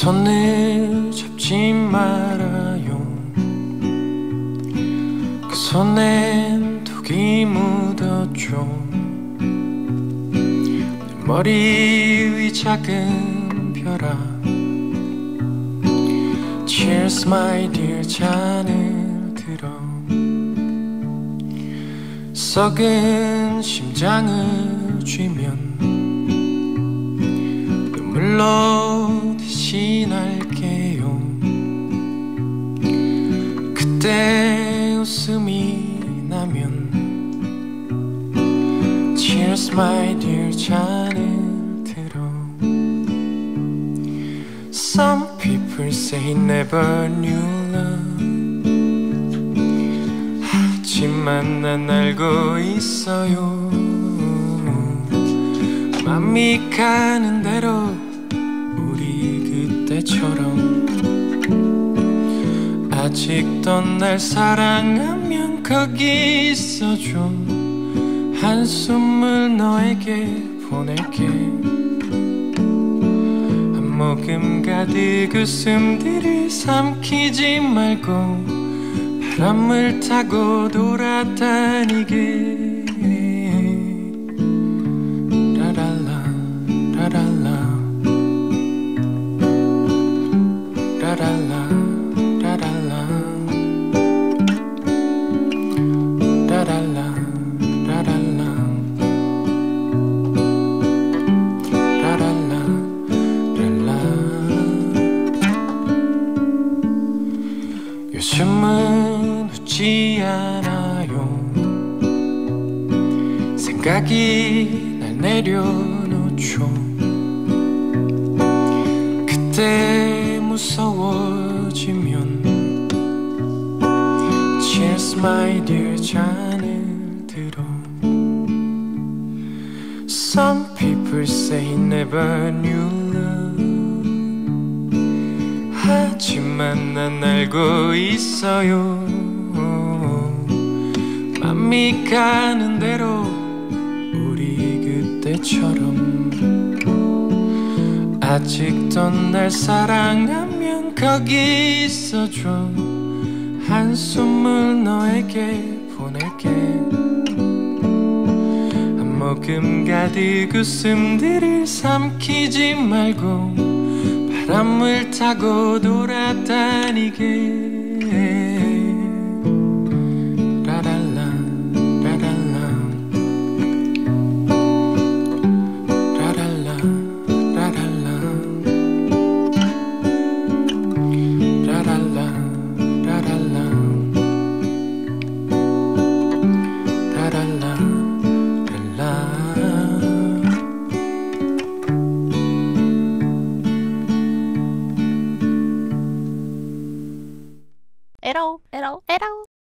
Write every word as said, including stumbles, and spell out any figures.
손을 잡지 말아요. 그 손엔 독이 묻었죠. 내 머리 위 작은 별아, Cheers my dear. 잔을 들어 썩은 심장을 쥐면 눈물로 대신할게요. 그때 웃음이 나면 Cheers my dear. 잔을 들어 Some people say never knew love, 하지만 난 알고 있어요. 맘이 가는 대로 우리 그때처럼 아직도 날 사랑하면 거기 있어줘. 한숨을 너에게 보낼게. 한 모금 가득 웃음들을 삼키지 말고 바람을 타고 돌아다니게. 라랄라 라랄라 라랄라 라랄라 라랄라 라랄라 라랄라 랄라. 요즘은 웃지 않아요. 생각이 날 내려놓죠. 그때 무서워지면 Cheers my dear. 잔을 들어 Some people say never knew love, 하지만 난 알고 있어요. 맘이 가는 대로 우리 그때처럼 아직도 날 사랑하면 거기 있어줘. 한숨을 너에게 보낼게. 한 모금 가득 웃음들을 삼키지 말고 바람을 타고 돌아다니게. 라랄라 라랄라 라랄라 라랄라 라랄라 라랄라 라랄라 랄라. 에러 에러 에러